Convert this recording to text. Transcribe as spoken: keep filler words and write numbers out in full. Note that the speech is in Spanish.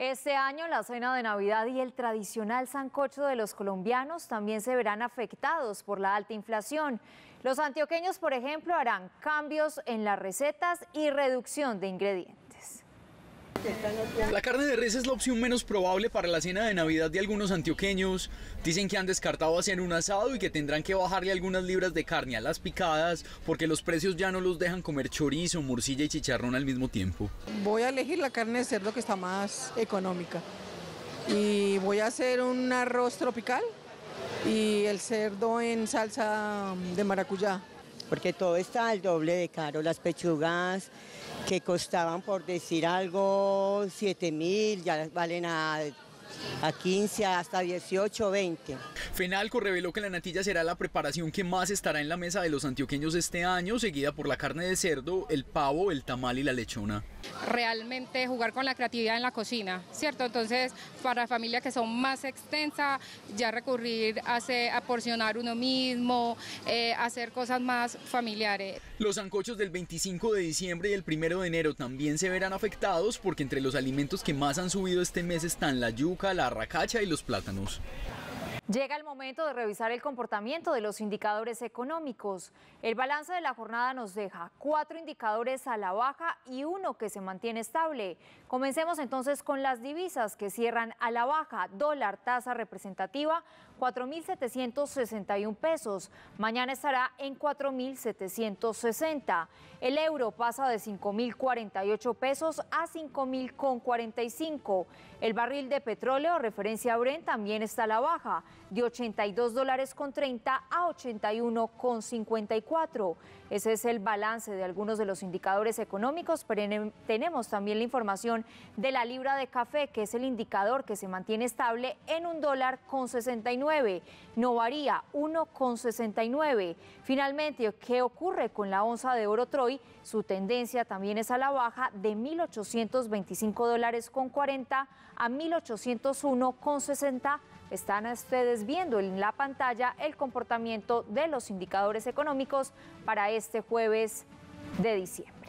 Este año la cena de Navidad y el tradicional sancocho de los colombianos también se verán afectados por la alta inflación. Los antioqueños, por ejemplo, harán cambios en las recetas y reducción de ingredientes. La carne de res es la opción menos probable para la cena de Navidad de algunos antioqueños. Dicen que han descartado hacer un asado y que tendrán que bajarle algunas libras de carne a las picadas porque los precios ya no los dejan comer chorizo, morcilla y chicharrón al mismo tiempo. Voy a elegir la carne de cerdo que está más económica y voy a hacer un arroz tropical y el cerdo en salsa de maracuyá. Porque todo está al doble de caro, las pechugas que costaban, por decir algo, siete mil, ya valen a, a quince, hasta dieciocho, veinte. Fenalco reveló que la natilla será la preparación que más estará en la mesa de los antioqueños este año, seguida por la carne de cerdo, el pavo, el tamal y la lechona. Realmente jugar con la creatividad en la cocina, ¿cierto? Entonces, para familias que son más extensas, ya recurrir a, hacer, a porcionar uno mismo, eh, hacer cosas más familiares. Los sancochos del veinticinco de diciembre y el primero de enero también se verán afectados porque entre los alimentos que más han subido este mes están la yuca, la arracacha y los plátanos. Llega el momento de revisar el comportamiento de los indicadores económicos. El balance de la jornada nos deja cuatro indicadores a la baja y uno que se mantiene estable. Comencemos entonces con las divisas que cierran a la baja. Dólar, tasa representativa, cuatro mil setecientos sesenta y un pesos. Mañana estará en cuatro mil setecientos sesenta. El euro pasa de cinco mil cuarenta y ocho pesos a cinco mil cuarenta y cinco. El barril de petróleo, referencia Brent, también está a la baja, de ochenta y dos dólares con treinta a ochenta y uno con cincuenta y cuatro. Ese es el balance de algunos de los indicadores económicos, pero tenemos también la información de la libra de café, que es el indicador que se mantiene estable en un dólar con sesenta y nueve. No varía, uno con sesenta y nueve. Finalmente, ¿qué ocurre con la onza de oro Troy? Su tendencia también es a la baja de mil ochocientos veinticinco dólares con cuarenta a mil ochocientos uno con sesenta. Están ustedes viendo en la pantalla el comportamiento de los indicadores económicos para este jueves de diciembre.